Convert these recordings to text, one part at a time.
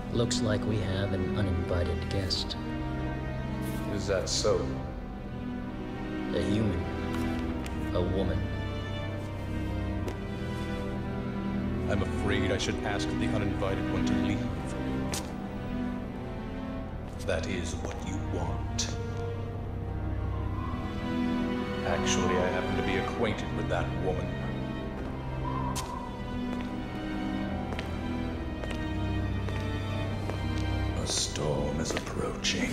Looks like we have an uninvited guest. Is that so? A human. A woman. I'm afraid I should ask the uninvited one to leave. That is what you want. Actually, I happen to be acquainted with that woman. A storm is approaching.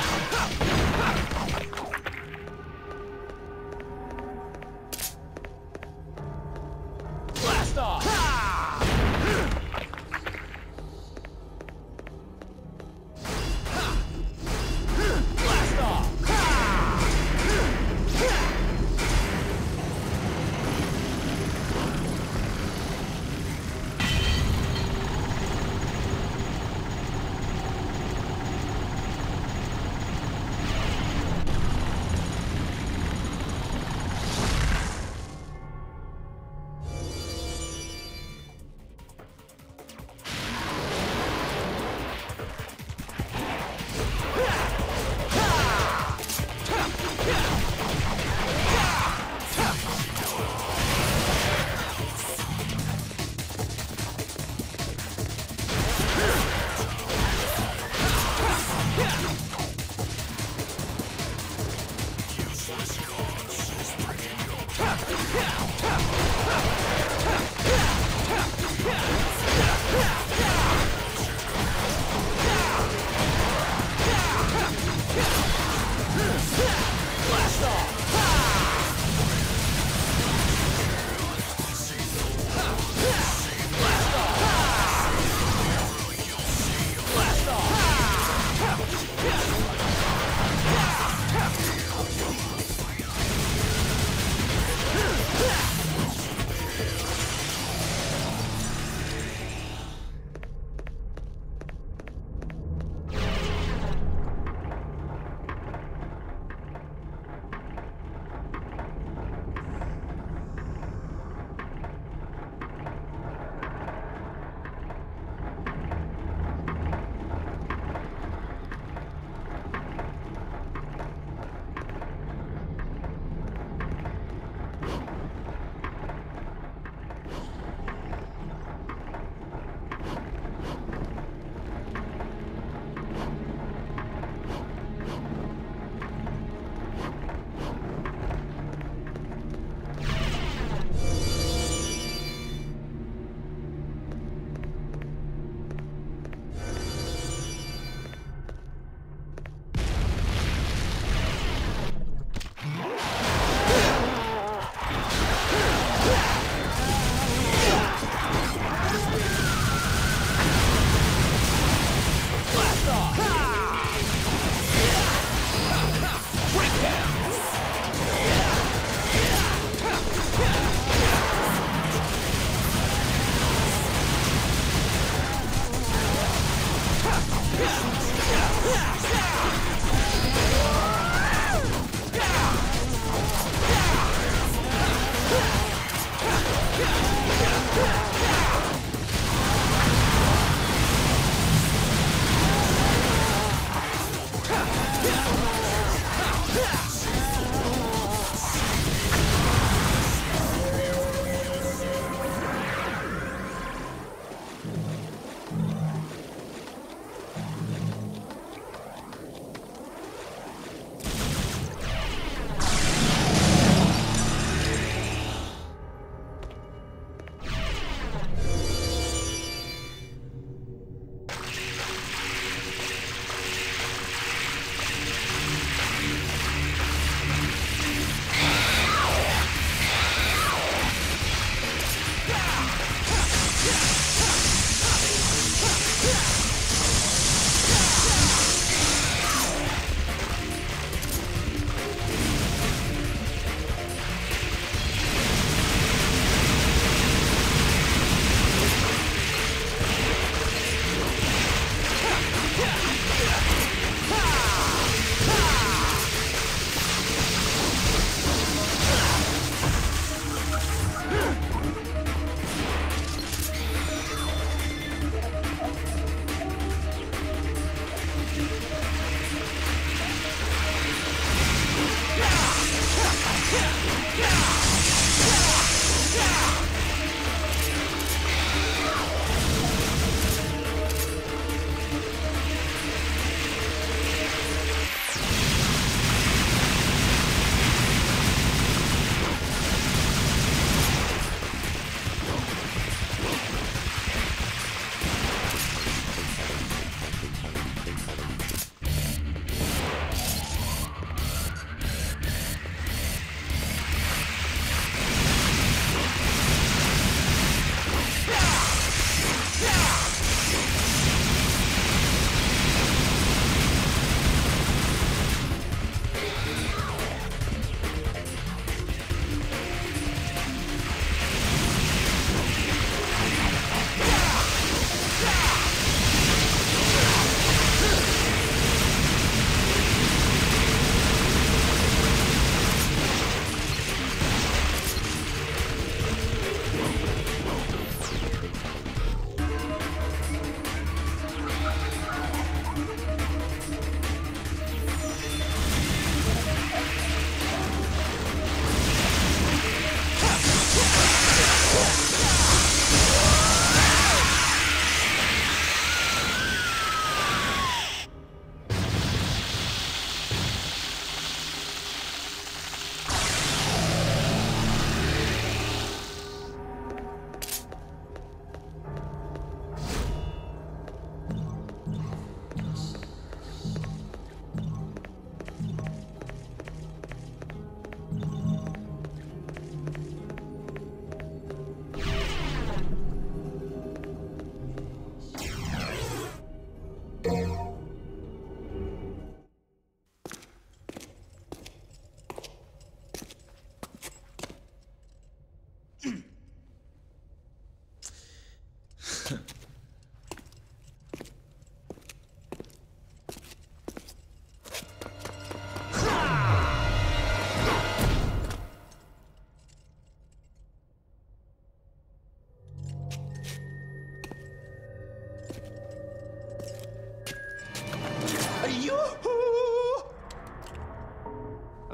Blast off! Blast off!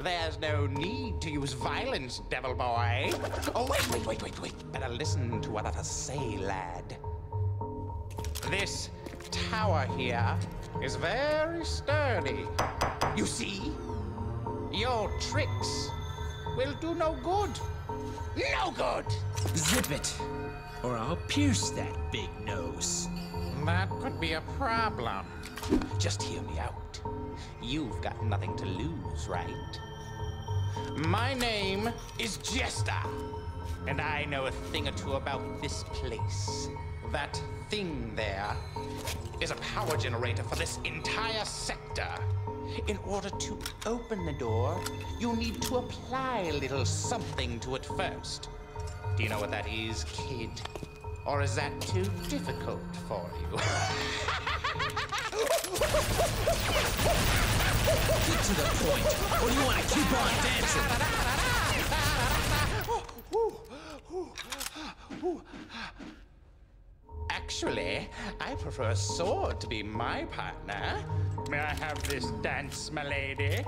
There's no need to use violence, devil boy. Oh, wait. Better listen to what others say, lad. This tower here is very sturdy. You see? Your tricks will do no good. No good! Zip it, or I'll pierce that big nose. That could be a problem. Just hear me out. You've got nothing to lose, right? My name is Jester, and I know a thing or two about this place. That thing there is a power generator for this entire sector. In order to open the door, you need to apply a little something to it first. Do you know what that is, kid? Or is that too difficult for you? Get to the point, or do you want to keep on dancing? Actually, I prefer a sword to be my partner. May I have this dance, my lady?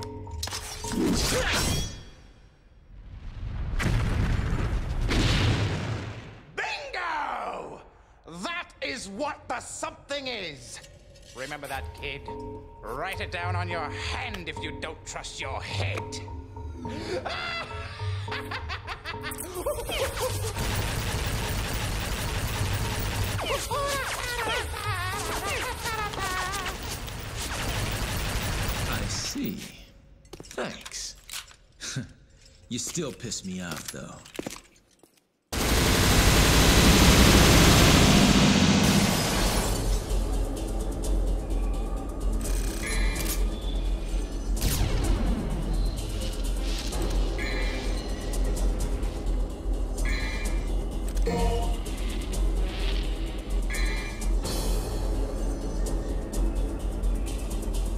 Bingo! That is what the something is. Remember that, kid. Write it down on your hand if you don't trust your head. I see. Thanks. You still piss me off, though.